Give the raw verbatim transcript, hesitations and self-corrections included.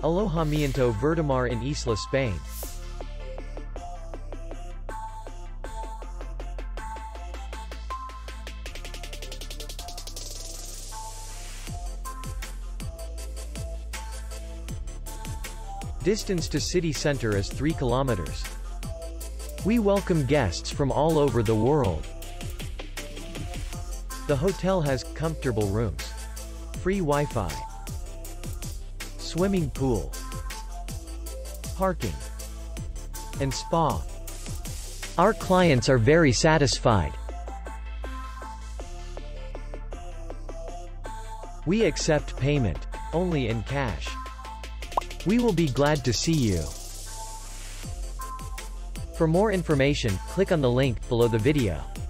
Alojamiento Verdemar in Isla, Spain. Distance to city center is three kilometers. We welcome guests from all over the world. The hotel has comfortable rooms, free Wi-Fi, swimming pool, parking, and spa. Our clients are very satisfied. We accept payment only in cash. We will be glad to see you. For more information, click on the link below the video.